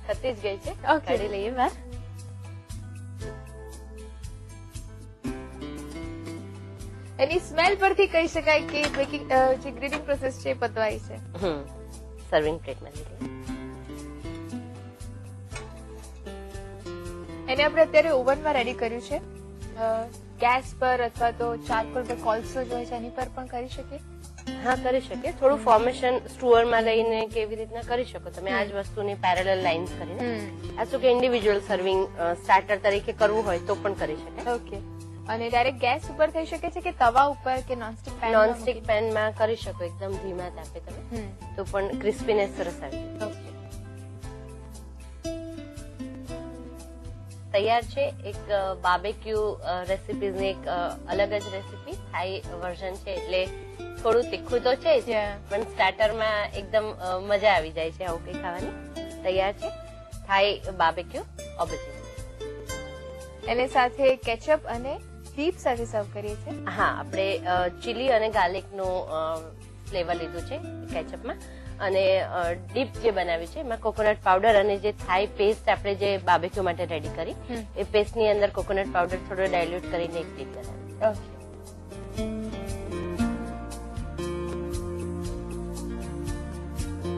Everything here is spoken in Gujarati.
થતી જ ગઈ છે. Okay. કાઢી લઈએ બહાર. એની સ્મેલ પરથી કહી શકાય કે બેકિંગ જે ગ્રીડિંગ પ્રોસેસ છે એ પતવાઈ છે. સર્વિંગ પ્લેટમાં લઈ લઈએ. એને આપણે અત્યારે ઓવનમાં રેડી કર્યું છે. ગેસ પર અથવા તો ચારકોલ પર કોલસો જો હોય છે એની પર પણ કરી શકીએ. હા, કરી શકીએ. થોડું ફોર્મેશન સ્ટુઅરમાં લઈને કેવી રીતના કરી શકો તમે આ જ વસ્તુની પેરેલલ લાઇન્સ કરીને. આ શું કે ઇન્ડિવિજ્યુઅલ સર્વિંગ સ્ટાર્ટર તરીકે કરવું હોય તો પણ કરી શકાય. ઓકે. અને ડાયરેક્ટ ગેસ ઉપર થઈ શકે છે કે તવા ઉપર કે નોનસ્ટિક પેન? નોનસ્ટિક પેનમાં કરી શકો એકદમ ધીમા તાપે તમે, તો પણ ક્રિસ્પીનેસ સરસ આવી જાય. ઓકે. તૈયાર છે એક બાર્બેક્યુ રેસીપીઝની એક અલગ જ રેસીપી, થાઈ વર્ઝન છે એટલે થોડું તીખું તો છે જ, પણ સ્ટાર્ટરમાં એકદમ મજા આવી જાય છે આવું કંઈ ખાવાની. તૈયાર છે થાઈ બાર્બેક્યુ ઓબેજીન. એને સાથે કેચઅપ અને ડીપ સાથે સર્વ કરીએ છીએ. હા, આપણે ચીલી અને ગાર્લિકનું ફ્લેવર લીધું છે કેચઅપમાં, અને ડીપ જે બનાવી છે એમાં કોકોનટ પાવડર અને જે થાઈ પેસ્ટ આપણે જે બાર્બેક્યુ માટે રેડી કરી એ પેસ્ટની અંદર કોકોનટ પાવડર થોડો ડાયલ્યુટ કરીને એક ડીપ બનાવી. ઓકે.